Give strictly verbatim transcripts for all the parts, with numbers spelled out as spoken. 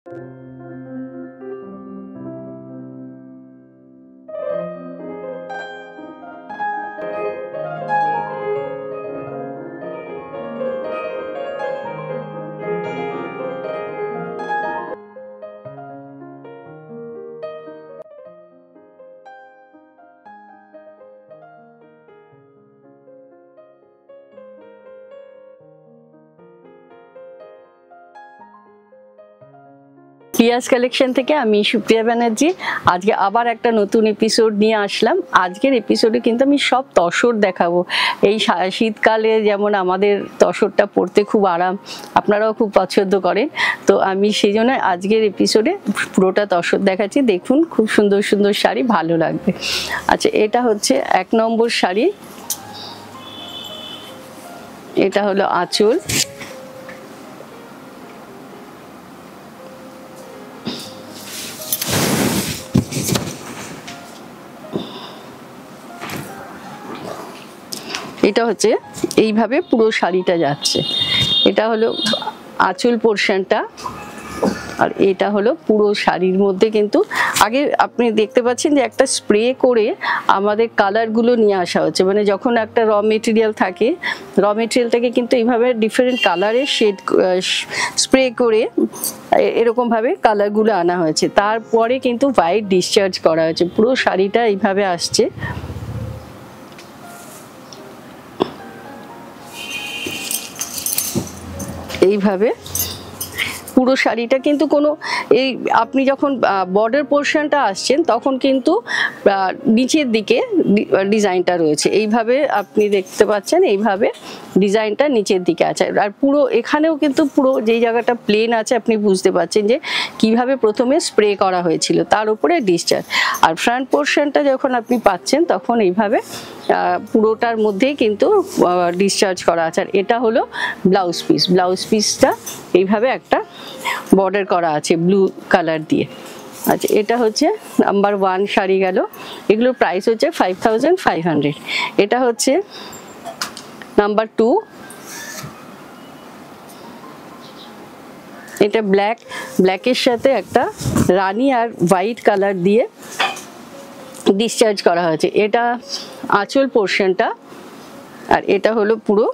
পিয়াস collection থেকে আমি সুপ্রিয়া ব্যানার্জি আজকে আবার একটা নতুন এপিসোড নিয়ে আসলাম। আজকের এপিসোডে কিন্তু আমি সব তসর দেখাবো। এই শীতকালে যেমন আমাদের তসরটা পরতে খুব আরাম, আপনারাও খুব পছন্দ করেন, তো আমি সেই জন্য আজকের এপিসোডে পুরোটা তসর দেখাচ্ছি। দেখুন খুব সুন্দর সুন্দর শাড়ি, ভালো লাগবে। আচ্ছা, এটা হচ্ছে এক নম্বর শাড়ি, এটা হলো আঁচল, এটা হচ্ছে এইভাবে পুরো শাড়িটা যাচ্ছে। এটা হলো আঁচল পোর্শনটা, আর এটা হলো পুরো শাড়ির মধ্যে। কিন্তু আগে আপনি দেখতে পাচ্ছেন যে একটা স্প্রে করে আমাদের কালারগুলো নিয়ে আসা হচ্ছে, মানে যখন একটা র মেটেরিয়াল থাকে, র মেটেরিয়ালটাকে কিন্তু এইভাবে ডিফারেন্ট কালারের শেড স্প্রে করে এরকমভাবে কালারগুলো আনা হয়েছে, তারপরে কিন্তু হোয়াইট ডিসচার্জ করা হয়েছে। পুরো শাড়িটা এইভাবে আসছে। এইভাবে পুরো শাড়িটা কিন্তু কোনো এই আপনি যখন বর্ডার পোর্শনটা আসছেন তখন কিন্তু নিচের দিকে ডিজাইনটা রয়েছে, এইভাবে আপনি দেখতে পাচ্ছেন, এইভাবে ডিজাইনটা নিচের দিকে আছে। আর পুরো এখানেও কিন্তু পুরো যেই জায়গাটা প্লেন আছে আপনি বুঝতে পাচ্ছেন যে কিভাবে প্রথমে স্প্রে করা হয়েছিল, তার উপরে ডিসচার্জ। আর ফ্রন্ট পোর্শনটা যখন আপনি পাচ্ছেন তখন এইভাবে পুরোটার মধ্যেই কিন্তু ডিসচার্জ করা আছে। আর এটা হলো ব্লাউজ পিস, ব্লাউজ পিসটা এইভাবে একটা বর্ডার করা আছে ব্লু কালার দিয়ে। আচ্ছা, এটা হচ্ছে নাম্বার ওয়ান শাড়ি গেল, এগুলোর প্রাইস হচ্ছে ফাইভ থাউজেন্ড ফাইভ হান্ড্রেড। এটা হচ্ছে নাম্বার টু, এটা ব্ল্যাক, ব্ল্যাকের সাথে একটা রানী আর হোয়াইট কালার দিয়ে ডিসচার্জ করা হয়েছে। এটা আঁচল পোর্শনটা, আর এটা হলো পুরো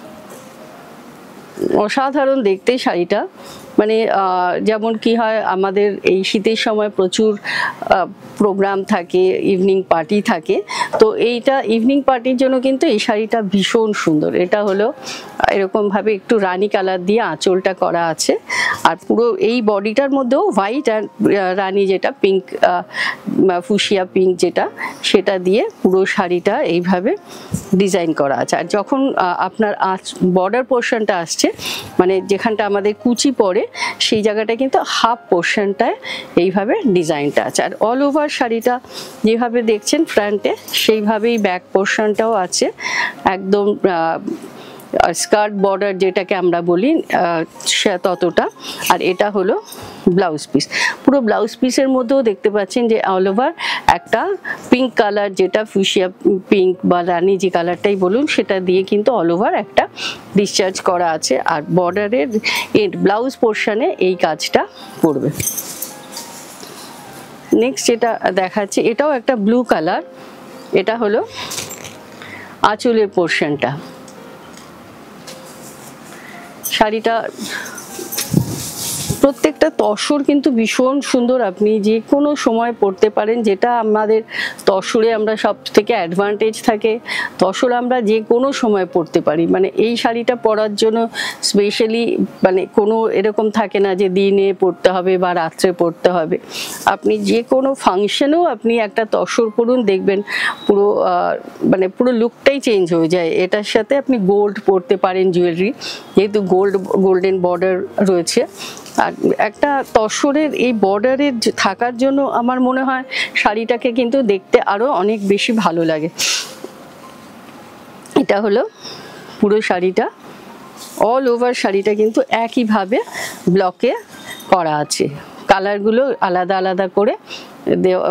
অসাধারণ দেখতে শাড়িটা। মানে যেমন কি হয়, আমাদের এই শীতের সময় প্রচুর প্রোগ্রাম থাকে, ইভিনিং পার্টি থাকে, তো এইটা ইভিনিং পার্টির জন্য কিন্তু এই শাড়িটা ভীষণ সুন্দর। এটা হলো এরকমভাবে একটু রানী কালার দিয়ে আঁচলটা করা আছে, আর পুরো এই বডিটার মধ্যেও হোয়াইট আর রানী যেটা পিঙ্ক, ফুশিয়া পিঙ্ক যেটা, সেটা দিয়ে পুরো শাড়িটা এইভাবে ডিজাইন করা আছে। আর যখন আপনার বর্ডার পোর্শনটা আসছে, মানে যেখানটা আমাদের কুচি পড়ে, সেই জায়গাটা কিন্তু হাফ পোর্শনটায় এইভাবে ডিজাইনটা আছে। আর অল ওভার শাড়িটা যেভাবে দেখছেন ফ্রন্টে, সেইভাবেই ব্যাক পোর্শনটাও আছে, একদম স্কার্ট বর্ডার যেটাকে আমরা বলি ততটা। আর এটা হলো ব্লাউজ পিস, পুরো ব্লাউজ পিসের মধ্যেও দেখতে পাচ্ছেন যে অল ওভার একটা পিঙ্ক কালার, যেটা ফুশিয়া পিঙ্ক বা রানী যে কালারটাই বলুন, সেটা দিয়ে কিন্তু অল ওভার একটা ডিসচার্জ করা আছে। আর বর্ডারের ব্লাউজ পোর্শনে এই কাজটা পড়বে। নেক্সট যেটা দেখাচ্ছে, এটাও একটা ব্লু কালার, এটা হলো আঁচলের পোর্শনটা। শাড়িটা প্রত্যেকটা তসর কিন্তু ভীষণ সুন্দর, আপনি যে কোনো সময় পরতে পারেন, যেটা আমাদের তসরে আমরা সব থেকে অ্যাডভান্টেজ থাকে, তসর আমরা যে কোনো সময় পরতে পারি। মানে এই শাড়িটা পরার জন্য স্পেশালি মানে কোনো এরকম থাকে না যে দিনে পরতে হবে বা রাত্রে পরতে হবে, আপনি যে কোনো ফাংশনেও আপনি একটা তসর পরুন, দেখবেন পুরো মানে পুরো লুকটাই চেঞ্জ হয়ে যায়। এটার সাথে আপনি গোল্ড পরতে পারেন, জুয়েলারি, যেহেতু গোল্ড গোল্ডেন বর্ডার রয়েছে। আর একটা তসরের এই বর্ডারের থাকার জন্য আমার মনে হয় শাড়িটাকে কিন্তু দেখতে আরো অনেক বেশি ভালো লাগে। এটা হলো পুরো শাড়িটা, অল ওভার শাড়িটা কিন্তু একইভাবে ব্লকে করা আছে, কালারগুলো আলাদা আলাদা করে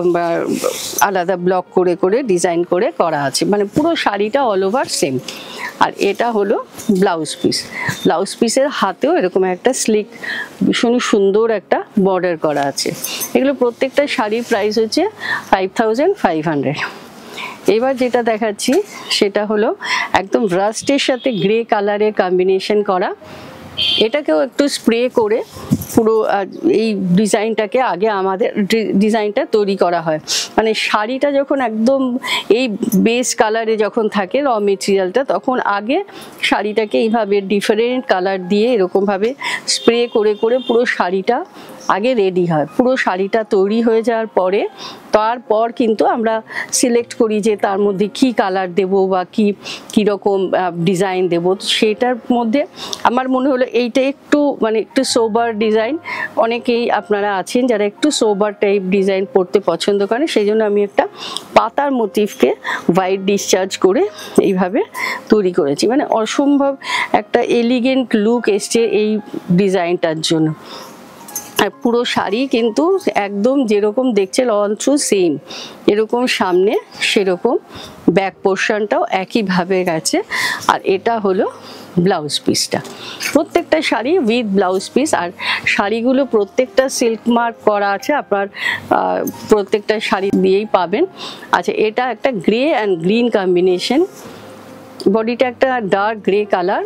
আলাদা ব্লক করে করে ডিজাইন করে করা আছে, মানে পুরো শাড়িটা অল ওভার সেম। আর এটা হলো ব্লাউজ পিস। ব্লাউজ পিসের হাতেও এরকম একটা স্লিক ভীষণ সুন্দর একটা বর্ডার করা আছে। এগুলো প্রত্যেকটা শাড়ির প্রাইস হচ্ছে ফাইভ থাউজেন্ড ফাইভ হান্ড্রেড। এবার যেটা দেখাচ্ছি সেটা হলো একদম রাস্টের সাথে গ্রে কালারের কম্বিনেশন করা। এটাকেও একটু স্প্রে করে পুরো এই ডিজাইনটাকে আগে আমাদের ডিজাইনটা তৈরি করা হয়। মানে শাড়িটা যখন একদম এই বেস কালারে যখন থাকে র মেটেরিয়ালটা, তখন আগে শাড়িটাকে এইভাবে ডিফারেন্ট কালার দিয়ে এরকমভাবে স্প্রে করে করে পুরো শাড়িটা আগে রেডি হয়। পুরো শাড়িটা তৈরি হয়ে যাওয়ার পরে তারপর কিন্তু আমরা সিলেক্ট করি যে তার মধ্যে কি কালার দেব বা কি কীরকম ডিজাইন দেব। সেটার মধ্যে আমার মনে হলো এইটা একটু মানে একটু সোবার ডিজাইন, অনেকেই আপনারা আছেন যারা একটু সোবার টাইপ ডিজাইন পরতে পছন্দ করেন, সেই জন্য আমি একটা পাতার মোটিভকে হোয়াইট ডিসচার্জ করে এইভাবে তৈরি করেছি। মানে অসম্ভব একটা এলিগেন্ট লুক এসছে এই ডিজাইনটার জন্য। আর পুরো শাড়ি কিন্তু একদম যেরকম দেখছেন অল থ্রু সেম, এরকম সামনে সেরকম ব্যাক পোর্শনটাও একইভাবে গেছে। আর এটা হলো ব্লাউজ পিসটা, প্রত্যেকটা শাড়ি উইথ ব্লাউজ পিস। আর শাড়িগুলো প্রত্যেকটা সিল্ক মার্ক করা আছে, আপনার প্রত্যেকটা শাড়ি দিয়েই পাবেন। আচ্ছা, এটা একটা গ্রে অ্যান্ড গ্রিন কম্বিনেশন, বডিটা একটা ডার্ক গ্রে কালার।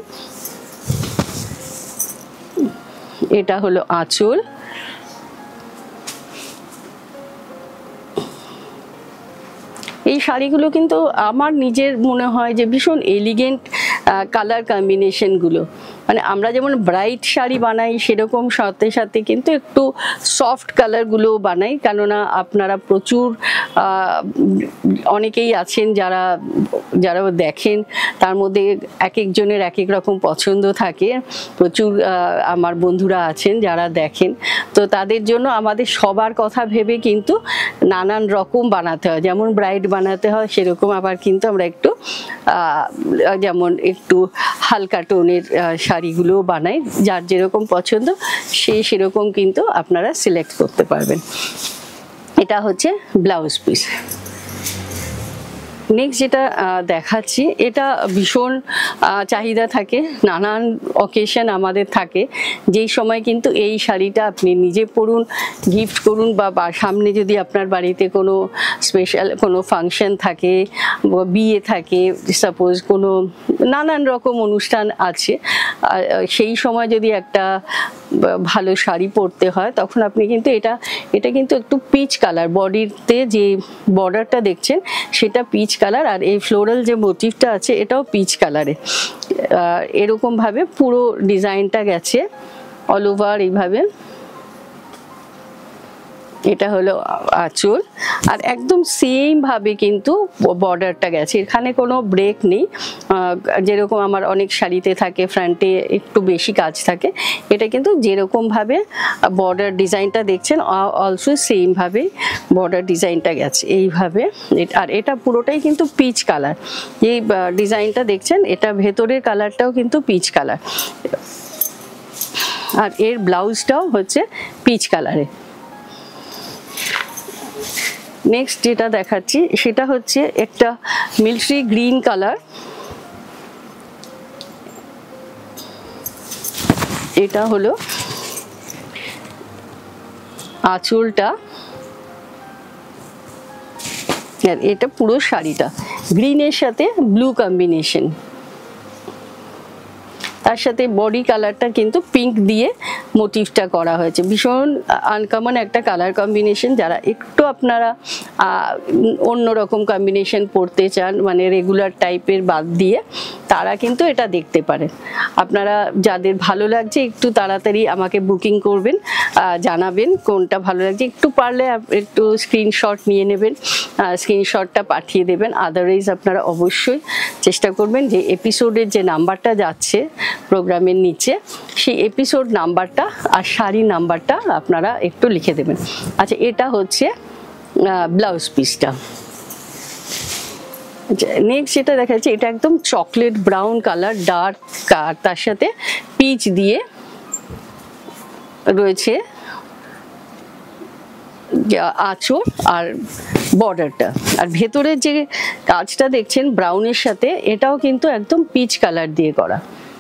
এটা হলো আঁচল। এই শাড়িগুলো কিন্তু আমার নিজের মনে হয় যে ভীষণ এলিগেন্ট কালার কম্বিনেশনগুলো। মানে আমরা যেমন ব্রাইট শাড়ি বানাই সেরকম সাথে সাথে কিন্তু একটু সফট কালারগুলো বানাই, কেননা আপনারা প্রচুর অনেকেই আছেন যারা যারা দেখেন, তার মধ্যে এক একজনের এক এক রকম পছন্দ থাকে। প্রচুর আমার বন্ধুরা আছেন যারা দেখেন, তো তাদের জন্য আমাদের সবার কথা ভেবে কিন্তু নানান রকম বানাতে হয়। যেমন ব্রাইট বানাতে হয় সেরকম আবার কিন্তু আমরা একটু যেমন একটু হালকা টোনের শাড়িগুলো বানাই, যার যেরকম পছন্দ সে সেরকম কিন্তু আপনারা সিলেক্ট করতে পারবেন। এটা হচ্ছে ব্লাউজ পিস। নেক্সট যেটা দেখাচ্ছি, এটা ভীষণ চাহিদা থাকে, নানান অকেশন আমাদের থাকে, যেই সময় কিন্তু এই শাড়িটা আপনি নিজে পরুন, গিফট করুন, বা সামনে যদি আপনার বাড়িতে কোনো স্পেশাল কোনো ফাংশন থাকে, বিয়ে থাকে, সাপোজ কোনো নানান রকম অনুষ্ঠান আছে, সেই সময় যদি একটা ভালো শাড়ি পরতে হয় তখন আপনি কিন্তু এটা এটা কিন্তু একটু পিচ কালার, বডিতে যে বর্ডারটা দেখছেন সেটা পিচ কালার, আর এই ফ্লোরাল যে মোটিভটা আছে এটাও পিচ কালারে। এরকম ভাবে পুরো ডিজাইনটা গেছে অল ওভার এইভাবে। এটা হলো আঁচল, আর একদম সেম ভাবে কিন্তু বর্ডারটা গেছে, এখানে কোনো ব্রেক নেই। যেরকম আমার অনেক শাড়িতে থাকে ফ্রন্টে একটু বেশি কাজ থাকে, এটা কিন্তু যেরকম ভাবে বর্ডার ডিজাইনটা দেখছেন অলসো সেম ভাবে বর্ডার ডিজাইনটা গেছে এইভাবে। আর এটা পুরোটাই কিন্তু পিচ কালার, এই ডিজাইনটা দেখছেন এটা ভেতরের কালারটাও কিন্তু পিচ কালার, আর এর ব্লাউজটাও হচ্ছে পিচ কালারে। নেক্সট যেটা দেখাচ্ছি সেটা হচ্ছে একটা মিলিটারি গ্রিন কালার। এটা হলো আঁচলটা, আর এটা পুরো শাড়িটা গ্রিনের সাথে ব্লু কম্বিনেশন, তার সাথে বডি কালারটা কিন্তু পিঙ্ক দিয়ে মোটিভটা করা হয়েছে। ভীষণ আনকমন একটা কালার কম্বিনেশন। যারা একটু আপনারা অন্যরকম কম্বিনেশন পড়তে চান, মানে রেগুলার টাইপের বাদ দিয়ে, তারা কিন্তু এটা দেখতে পারেন। আপনারা যাদের ভালো লাগছে একটু তাড়াতাড়ি আমাকে বুকিং করবেন, জানাবেন কোনটা ভালো লাগছে। একটু পারলে একটু স্ক্রিনশট নিয়ে নেবেন, স্ক্রিনশটটা পাঠিয়ে দেবেন। আদারওয়াইজ আপনারা অবশ্যই চেষ্টা করবেন যে এপিসোডের যে নাম্বারটা যাচ্ছে প্রোগ্রামের নিচে, সেই এপিসোড নাম্বারটা আর শাড়ি নাম্বারটা আপনারা একটু লিখে দেবেন। আচ্ছা, এটা হচ্ছে ব্লাউজ পিসটা। নেক্সট যেটা দেখা যাচ্ছে এটা একদম চকলেট ব্রাউন কালার, ডার্ক, তার সাথে পিচ দিয়ে রয়েছে আঁচল, আর বর্ডারটা। আর ভেতরের যে কাজটা দেখছেন ব্রাউনের সাথে, এটাও কিন্তু একদম পিচ কালার দিয়ে করা।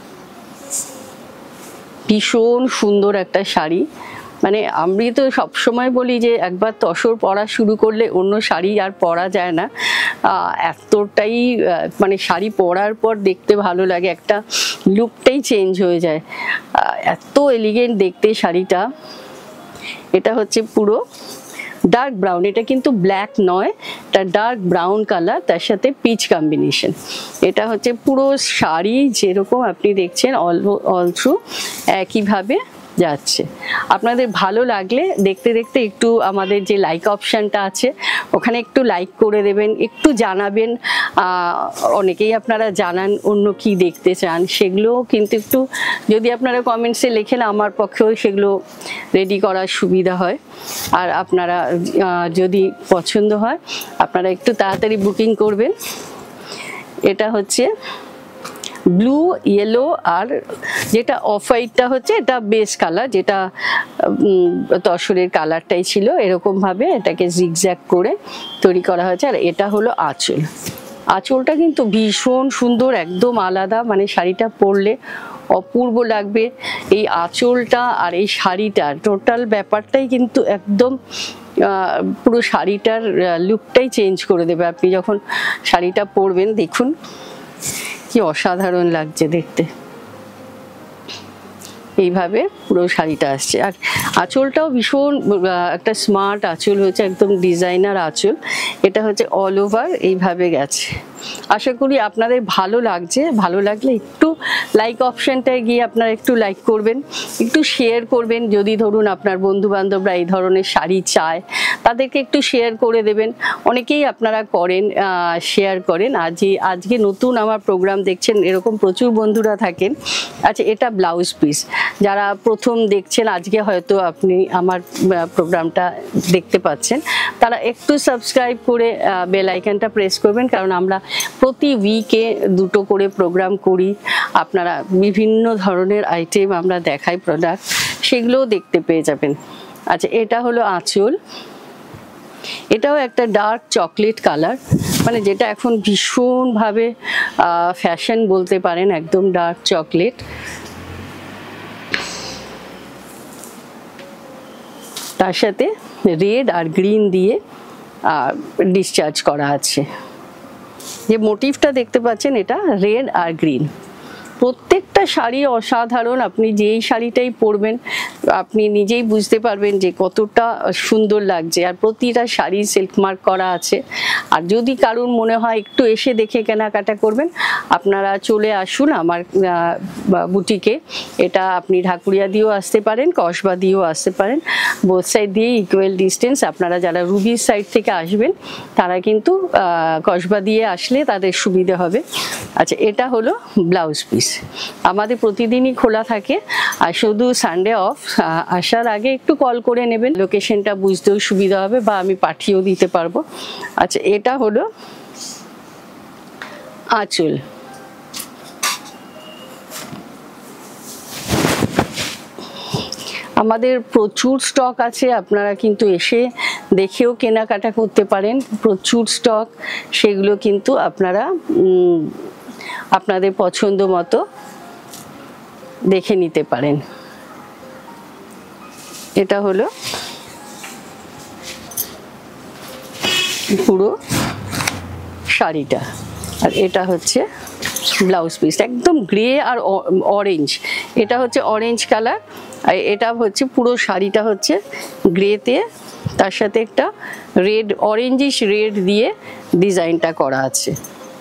ভীষণ সুন্দর একটা শাড়ি। মানে আমি তো সবসময় বলি যে একবার তসর পরা শুরু করলে অন্য শাড়ি আর পরা যায় না, এতটাই মানে শাড়ি পরার পর দেখতে ভালো লাগে, একটা লুকটাই চেঞ্জ হয়ে যায়, এত এলিগেন্ট দেখতে শাড়িটা। এটা হচ্ছে পুরো ডার্ক ব্রাউন, এটা কিন্তু ব্ল্যাক নয়, এটা ডার্ক ব্রাউন কালার, তার সাথে পিচ কম্বিনেশন। এটা হচ্ছে পুরো শাড়ি যেরকম আপনি দেখছেন অল অল থ্রু একইভাবে যাচ্ছে। আপনাদের ভালো লাগলে দেখতে দেখতে একটু আমাদের যে লাইক অপশানটা আছে ওখানে একটু লাইক করে দেবেন, একটু জানাবেন। অনেকেই আপনারা জানান অন্য কি দেখতে চান, সেগুলোও কিন্তু একটু যদি আপনারা কমেন্টসে লেখেন আমার পক্ষেও সেগুলো রেডি করার সুবিধা হয়। আর আপনারা যদি পছন্দ হয় আপনারা একটু তাড়াতাড়ি বুকিং করবেন। এটা হচ্ছে ব্লু ইয়েলো, আর যেটা অফ হোয়াইটটা হচ্ছে এটা বেস কালার, যেটা তসরের কালারটাই ছিল, এরকমভাবে এটাকে জিগজ্যাগ করে তৈরি করা হয়েছে। আর এটা হলো আঁচল। আঁচলটা কিন্তু ভীষণ সুন্দর, একদম আলাদা, মানে শাড়িটা পরলে অপূর্ব লাগবে। এই আঁচলটা আর এই শাড়িটা টোটাল ব্যাপারটাই কিন্তু একদম পুরো শাড়িটার লুকটাই চেঞ্জ করে দেবে। আপনি যখন শাড়িটা পরবেন দেখুন কি অসাধারণ লাগছে দেখতে। এইভাবে পুরো শাড়িটা আসছে। আর আঁচলটাও ভীষণ একটা স্মার্ট আঁচল হয়েছে, একদম ডিজাইনার আঁচল। এটা হচ্ছে অল ওভার এইভাবে গেছে। আশা করি আপনাদের ভালো লাগছে। ভালো লাগলে একটু লাইক অপশানটায় গিয়ে আপনারা একটু লাইক করবেন, একটু শেয়ার করবেন। যদি ধরুন আপনার বন্ধু বান্ধবরা এই ধরনের শাড়ি চায় তাদেরকে একটু শেয়ার করে দেবেন। অনেকেই আপনারা করেন, শেয়ার করেন। আজ আজকে নতুন আমার প্রোগ্রাম দেখছেন এরকম প্রচুর বন্ধুরা থাকেন। আচ্ছা, এটা ব্লাউজ পিস। যারা প্রথম দেখছেন আজকে হয়তো আপনি আমার প্রোগ্রামটা দেখতে পাচ্ছেন, তারা একটু সাবস্ক্রাইব করে বেল আইকনটা প্রেস করবেন, কারণ আমরা প্রতি উইকে দুটো করে প্রোগ্রাম করি। আপনারা বিভিন্ন ধরনের আইটেম আমরা দেখাই, প্রোডাক্ট, সেগুলোও দেখতে পেয়ে যাবেন। আচ্ছা, এটা হলো আঁচল। এটাও একটা ডার্ক চকলেট কালার, মানে যেটা এখন ভীষণভাবে ফ্যাশন বলতে পারেন, একদম ডার্ক চকলেট। তার সাথে রেড আর গ্রিন দিয়ে ডিসচার্জ করা আছে। যে মোটিভটা দেখতে পাচ্ছেন এটা রেড আর গ্রিন। প্রত্যেকটা শাড়ি অসাধারণ। আপনি যেই শাড়িটাই পরবেন আপনি নিজেই বুঝতে পারবেন যে কতটা সুন্দর লাগছে। আর প্রতিটা শাড়ি সিল্ক মার্ক করা আছে। আর যদি কারুর মনে হয় একটু এসে দেখে কেনাকাটা করবেন, আপনারা চলে আসুন আমার বুটিকে। এটা আপনি ঢাকুরিয়া দিয়েও আসতে পারেন, কসবা দিয়েও আসতে পারেন, বোথ সাইড দিয়ে ইকুয়াল ডিস্টেন্স। আপনারা যারা রুবির সাইড থেকে আসবেন তারা কিন্তু কসবা দিয়ে আসলে তাদের সুবিধা হবে। আচ্ছা, এটা হলো ব্লাউজ পিস। আমাদের প্রতিদিনই খোলা থাকে, আর শুধু সানডে অফ। আসার আগে একটু কল করে নেবেন, লোকেশনটা বুঝতেও সুবিধা হবে, বা আমি পাঠিয়েও দিতে পারবো। আচ্ছা, এটা হলো আঁচল। আমাদের প্রচুর স্টক আছে, আপনারা কিন্তু এসে দেখেও কেনাকাটা করতে পারেন। প্রচুর স্টক, সেগুলো কিন্তু আপনারা আপনাদের পছন্দ মতো দেখে নিতে পারেন। এটা হলো পুরো শাড়িটা, আর এটা হচ্ছে ব্লাউজ পিস। একদম গ্রে আর অরেঞ্জ, এটা হচ্ছে অরেঞ্জ কালার, আর এটা হচ্ছে পুরো শাড়িটা হচ্ছে গ্রেতে, তার সাথে একটা রেড, অরেঞ্জিশ রেড দিয়ে ডিজাইনটা করা আছে।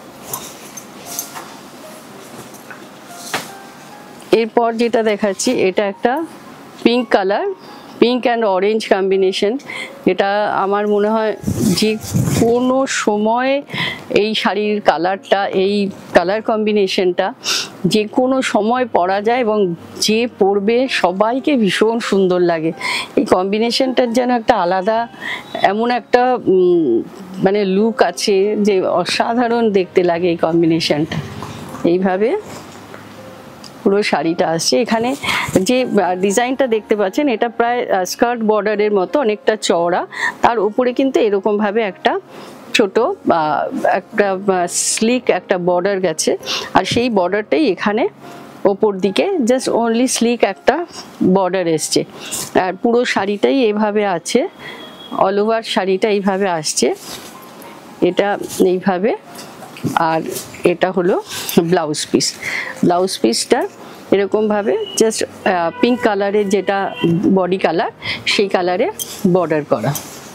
এরপর যেটা দেখাচ্ছি এটা একটা pink colour, pink and orange combination. এটা আমার মনে হয় যে কোনো সময় এই শাড়ির কালারটা, এই কালার কম্বিনেশনটা যে কোনো সময় পরা যায়, এবং যে পরবে সবাইকে ভীষণ সুন্দর লাগে। এই কম্বিনেশনটার যেন একটা আলাদা এমন একটা মানে লুক আছে যে অসাধারণ দেখতে লাগে এই কম্বিনেশনটা। এইভাবে পুরো শাড়িটা আসছে। এখানে যে ডিজাইনটা দেখতে পাচ্ছেন এটা প্রায় স্কার্ট বর্ডারের মতো, অনেকটা চওড়া, তার উপরে কিন্তু এরকম ভাবে একটা ছোট একটা স্লিক একটা বর্ডার গেছে, আর সেই বর্ডারটাই এখানে ওপর দিকে জাস্ট অনলি স্লিক একটা বর্ডার এসছে। আর পুরো শাড়িটাই এভাবে আছে, অল ওভার শাড়িটা এইভাবে আসছে, এটা এইভাবে। আর এটা হলো ব্লাউজ পিস, ব্লাউজ পিসটা এরকমভাবে জাস্ট পিঙ্ক কালারের যেটা বডি কালার সেই কালারে বর্ডার করা।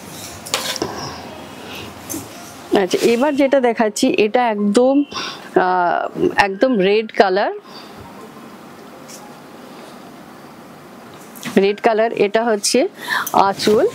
আচ্ছা, এবার যেটা দেখাচ্ছি এটা একদম একদম রেড কালার, রেড কালার। এটা হচ্ছে আঁচল,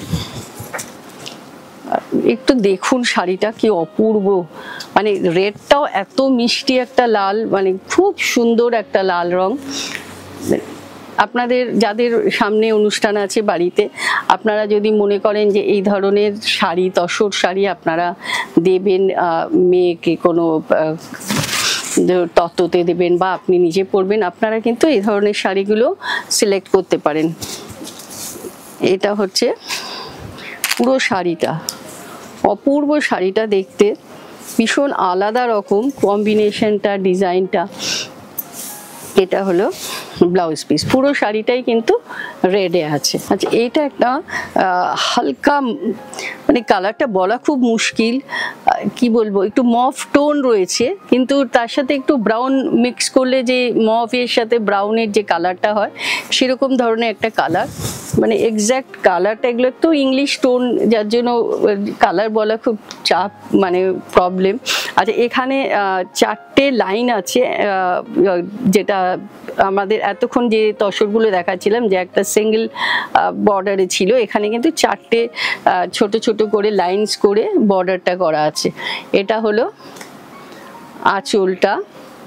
একটু দেখুন শাড়িটা কি অপূর্ব, মানে রেডটাও এত মিষ্টি একটা লাল, মানে খুব সুন্দর একটা লাল রং। আপনাদের যাদের সামনে অনুষ্ঠান আছে বাড়িতে, আপনারা যদি মনে করেন যে এই ধরনের শাড়ি, তসর শাড়ি আপনারা দেবেন মেয়েকে, কোনো তত্ত্বতে দেবেন বা আপনি নিজে পরবেন, আপনারা কিন্তু এই ধরনের শাড়িগুলো সিলেক্ট করতে পারেন। এটা হচ্ছে পুরো শাড়িটা, অপূর্ব শাড়িটা দেখতে, ভীষণ আলাদা রকম কম্বিনেশনটা, ডিজাইনটা। এটা হলো ব্লাউজ পিস, পুরো শাড়িটাই কিন্তু রেডে আছে। আচ্ছা, এইটা একটা হালকা, মানে কালারটা বলা খুব মুশকিল, কি বলবো, একটু মফ টোন রয়েছে, কিন্তু তার সাথে একটু ব্রাউন মিক্স করলে যে মফের সাথে ব্রাউনের যে কালারটা হয় সেরকম ধরনের একটা কালার, মানে এক্স্যাক্ট কালারটা, এগুলো তো ইংলিশ টোন, যার জন্য কালার বলা খুব চাপ, মানে প্রবলেম। আচ্ছা, এখানে চারটে লাইন আছে, যেটা আমাদের এতক্ষণ যে তসরগুলো দেখাচ্ছিলাম যে একটা সিঙ্গেল বর্ডারে ছিল, এখানে কিন্তু চারটে ছোট ছোট করে লাইনস করে বর্ডারটা করা আছে। এটা হলো আঁচলটা,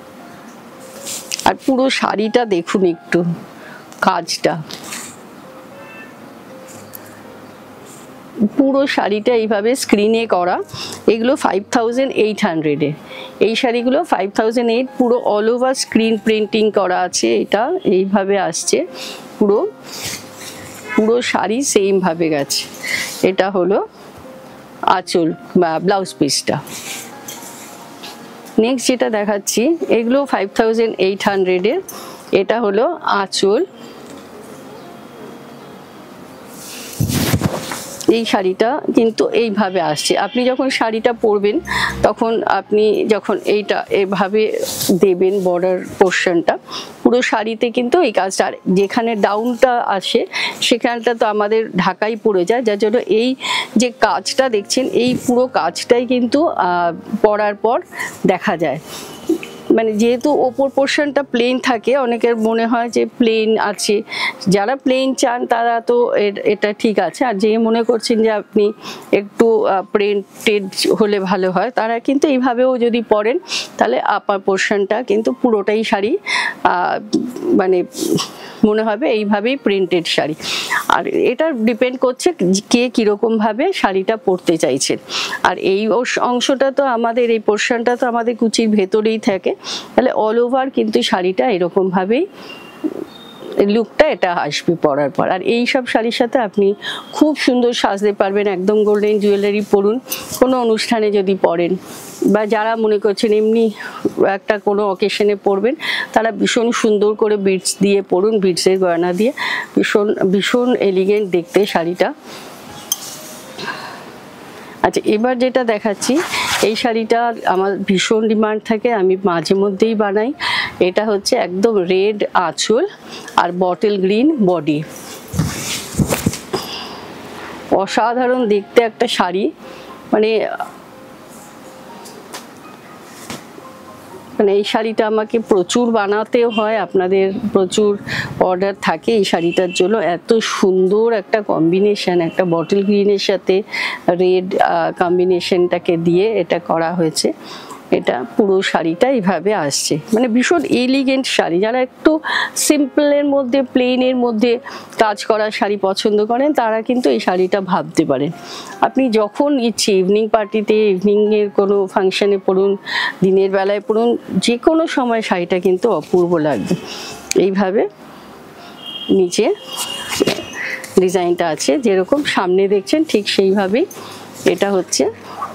আর পুরো শাড়িটা দেখুন একটু কাজটা, পুরো শাড়িটা এইভাবে স্ক্রিনে করা। এগুলো ফাইভ থাউজেন্ড এইট হান্ড্রেডে, এই শাড়িগুলো ফাইভ থাউজেন্ড এইট, পুরো অল ওভার স্ক্রিন প্রিন্টিং করা আছে। এটা এইভাবে আসছে, পুরো পুরো শাড়ি সেম ভাবে গেছে। এটা হলো আঁচল বা ব্লাউজ পিসটা। নেক্সট যেটা দেখাচ্ছি, এগুলো ফাইভ থাউজেন্ড এইট হান্ড্রেডের, এটা হলো আঁচল। এই শাড়িটা কিন্তু এইভাবে আসছে, আপনি যখন শাড়িটা পরবেন তখন আপনি যখন এইটা এভাবে দেবেন বর্ডার পোর্শনটা, পুরো শাড়িতে কিন্তু এই কাজটা, যেখানে ডাউনটা আসে সেখানটা তো আমাদের ঢাকাই পড়ে যায়, যার জন্য এই যে কাজটা দেখছেন এই পুরো কাজটাই কিন্তু পরার পর দেখা যায়। মানে যেহেতু ওপর পোর্শনটা প্লেন থাকে, অনেকের মনে হয় যে প্লেন আছে, যারা প্লেন চান তারা তো এটা ঠিক আছে, আর যে মনে করছেন যে আপনি একটু প্রিন্টেড হলে ভালো হয়, তারা কিন্তু এইভাবেও যদি পরেন তাহলে আপার পোর্শনটা কিন্তু পুরোটাই শাড়ি মানে মনে হবে এইভাবেই প্রিন্টেড শাড়ি। আর এটা ডিপেন্ড করছে কে কীরকমভাবে শাড়িটা পরতে চাইছেন। আর এই অংশটা তো আমাদের, এই পোর্শনটা তো আমাদের কুচির ভেতরেই থাকে, তাহলে অল ওভার কিন্তু শাড়িটা এরকমভাবেই লুকটা এটা আসবে পরার পর। আর এই সব শাড়ির সাথে আপনি খুব সুন্দর সাজতে পারবেন, একদম গোল্ডেন জুয়েলারি পরুন কোনো অনুষ্ঠানে যদি পরেন, বা যারা মনে করছেন এমনি একটা কোনো অকেশনে পরবেন, তারা ভীষণ সুন্দর করে বিটস দিয়ে পরুন, বিটসের গয়না দিয়ে, ভীষণ ভীষণ এলিগেন্ট দেখতে শাড়িটা। আচ্ছা, এবার যেটা দেখাচ্ছি, এই শাড়িটা আমার ভীষণ ডিমান্ড থাকে, আমি মাঝে মধ্যেই বানাই। এটা হচ্ছে একদম রেড আঁচল আর বটল গ্রিন বডি, অসাধারণ দেখতে একটা শাড়ি। মানে মানে এই শাড়িটা আমাকে প্রচুর বানাতেও হয়, আপনাদের প্রচুর অর্ডার থাকে এই শাড়িটার জন্য। এত সুন্দর একটা কম্বিনেশন, একটা বটল গ্রিনের সাথে রেড কম্বিনেশনটাকে দিয়ে এটা করা হয়েছে। এটা পুরো শাড়িটা এইভাবে আসছে, মানে ভীষণ এলিগেন্ট শাড়ি। যারা একটু সিম্পলের মধ্যে প্লেনের মধ্যে কাজ করা শাড়ি পছন্দ করেন তারা কিন্তু এই শাড়িটা ভাবতে পারেন। আপনি যখন ইচ্ছে ইভিনিং পার্টিতে, ইভিনিংয়ের কোনো ফাংশনে পরুন, দিনের বেলায় পরুন, যে কোনো সময় শাড়িটা কিন্তু অপূর্ব লাগবে। এইভাবে নিচে ডিজাইনটা আছে, যেরকম সামনে দেখছেন ঠিক সেইভাবেই এটা হচ্ছে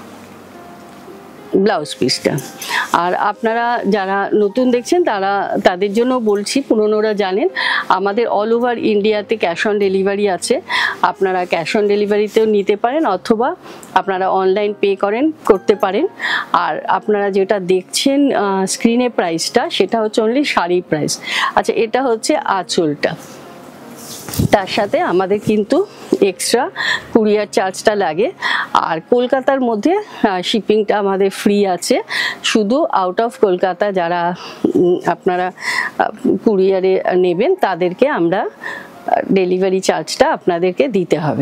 ব্লাউজ পিসটা। আর আপনারা যারা নতুন দেখছেন তারা তাদের জন্য বলছি, পুরনোরা জানেন আমাদের অল ওভার ইন্ডিয়াতে ক্যাশ অন ডেলিভারি আছে। আপনারা ক্যাশ অন ডেলিভারিতেও নিতে পারেন অথবা আপনারা অনলাইন পে করেন করতে পারেন। আর আপনারা যেটা দেখছেন স্ক্রিনে প্রাইসটা, সেটা হচ্ছে অনলি শাড়ি প্রাইস। আচ্ছা, এটা হচ্ছে আঁচলটা, তার সাথে আমাদের কিন্তু এক্সট্রা কুরিয়ার চার্জটা লাগে। আর কলকাতার মধ্যে শিপিংটা আমাদের ফ্রি আছে, শুধু আউট অফ কলকাতা যারা আপনারা কুরিয়ারে নেবেন তাদেরকে আমরা ডেলিভারি চার্জটা আপনাদেরকে দিতে হবে।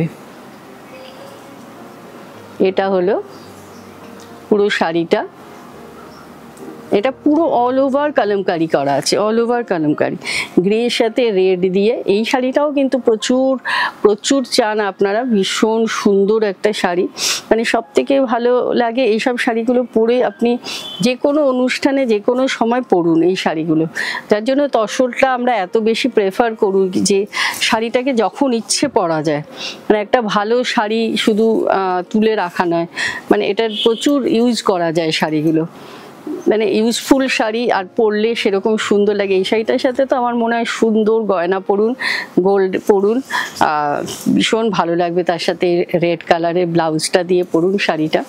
এটা হলো পুরো শাড়িটা, এটা পুরো অল ওভার কলমকারি করা আছে, অল ওভার কলমকারি গ্রের সাথে রেড দিয়ে। এই শাড়িটাও কিন্তু প্রচুর প্রচুর চান আপনারা, ভীষণ সুন্দর একটা শাড়ি। মানে সব থেকে ভালো লাগে এইসব শাড়িগুলো পরে আপনি যে কোনো অনুষ্ঠানে যে কোনো সময় পরুন এই শাড়িগুলো। যার জন্য তসরটা আমরা এত বেশি প্রেফার করি যে শাড়িটাকে যখন ইচ্ছে পরা যায়। মানে একটা ভালো শাড়ি শুধু তুলে রাখা নয়, মানে এটার প্রচুর ইউজ করা যায় শাড়িগুলো, মানে ইউজফুল শাড়ি আর পরলে সেরকম সুন্দর লাগে। এই শাড়িটার সাথে তো আমার মনে হয় সুন্দর গয়না পরুন, গোল্ড পরুন, ভীষণ ভালো লাগবে। তার সাথে রেড কালারের ব্লাউজটা দিয়ে পরুন শাড়িটা।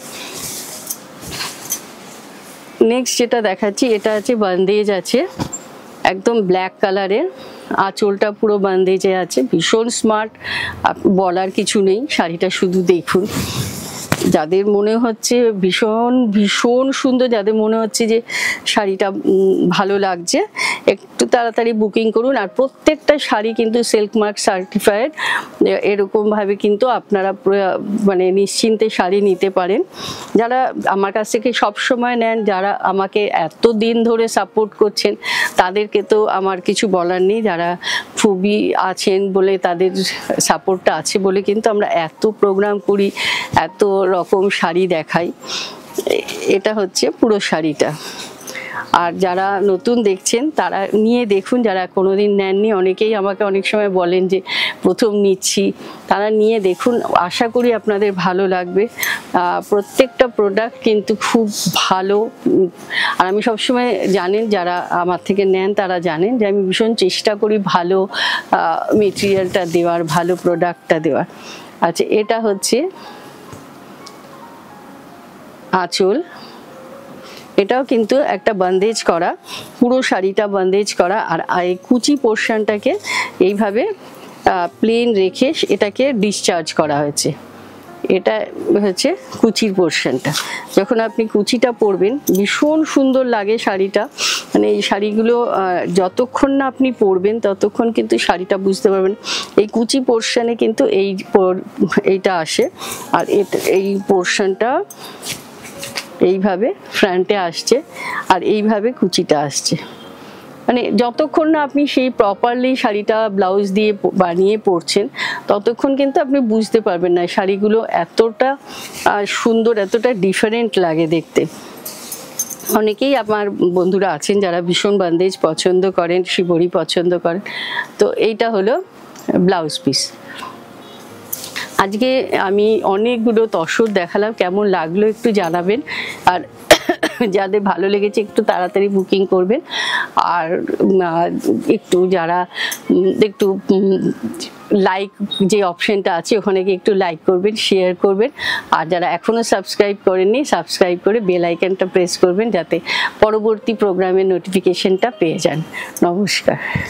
নেক্সট যেটা দেখাচ্ছি, এটা আছে বান্দেজ আছে, একদম ব্ল্যাক কালারের, আঁচলটা পুরো বান্দেজে আছে, ভীষণ স্মার্ট, বলার কিছু নেই। শাড়িটা শুধু দেখুন, যাদের মনে হচ্ছে ভীষণ ভীষণ সুন্দর, যাদের মনে হচ্ছে যে শাড়িটা ভালো লাগছে, একটু তাড়াতাড়ি বুকিং করুন। আর প্রত্যেকটা শাড়ি কিন্তু সিল্ক মার্ক সার্টিফাইড, এরকমভাবে কিন্তু আপনারা মানে নিশ্চিন্তে শাড়ি নিতে পারেন। যারা আমার কাছ থেকে সব সময় নেন, যারা আমাকে এত দিন ধরে সাপোর্ট করছেন, তাদেরকে তো আমার কিছু বলার নেই। যারা খুবই আছেন বলে, তাদের সাপোর্টটা আছে বলে কিন্তু আমরা এত প্রোগ্রাম করি, এত রকম শাড়ি দেখাই। এটা হচ্ছে পুরো শাড়িটা। আর যারা নতুন দেখছেন তারা নিয়ে দেখুন, যারা কোনোদিন নেননি, অনেকেই আমাকে অনেক সময় বলেন যে প্রথম নিচ্ছি, তারা নিয়ে দেখুন, আশা করি আপনাদের ভালো লাগবে। প্রত্যেকটা প্রোডাক্ট কিন্তু খুব ভালো। আর আমি সবসময় জানেন যারা আমার থেকে নেন তারা জানেন যে আমি ভীষণ চেষ্টা করি ভালো মেটেরিয়ালটা দেওয়ার, ভালো প্রোডাক্টটা দেওয়ার। আচ্ছা, এটা হচ্ছে আঁচল, এটাও কিন্তু একটা বন্দেজ করা, পুরো শাড়িটা বন্দেজ করা। আর এই কুচি পোর্শনটাকে এইভাবে প্লেন রেখে এটাকে ডিসচার্জ করা হয়েছে। এটা হচ্ছে কুচির পোর্শনটা। যখন আপনি কুচিটা পরবেন ভীষণ সুন্দর লাগে শাড়িটা। মানে এই শাড়িগুলো যতক্ষণ না আপনি পরবেন ততক্ষণ কিন্তু শাড়িটা বুঝতে পারবেন। এই কুচি পোর্শনে কিন্তু এই এইটা আসে, আর এই পোর্শনটা এইভাবে ফ্রন্টে আসছে, আর এইভাবে কুচিটা আসছে। মানে যতক্ষণ না আপনি সেই প্রপারলি শাড়িটা ব্লাউজ দিয়ে বানিয়ে পরছেন ততক্ষণ কিন্তু আপনি বুঝতে পারবেন না শাড়িগুলো এতটা সুন্দর, এতটা ডিফারেন্ট লাগে দেখতে। অনেকেই আমার বন্ধুরা আছেন যারা ভীষণ বন্দেজ পছন্দ করেন, শিবরি পছন্দ করেন। তো এইটা হলো ব্লাউজ পিস। আজকে আমি অনেকগুলো তসর দেখালাম, কেমন লাগলো একটু জানাবেন। আর যাদের ভালো লেগেছে একটু তাড়াতাড়ি বুকিং করবেন। আর একটু যারা একটু লাইক যে অপশনটা আছে ওখানে গিয়ে একটু লাইক করবেন, শেয়ার করবেন। আর যারা এখনও সাবস্ক্রাইব করেননি সাবস্ক্রাইব করে বেল আইকনটা প্রেস করবেন যাতে পরবর্তী প্রোগ্রামের নোটিফিকেশনটা পেয়ে যান। নমস্কার।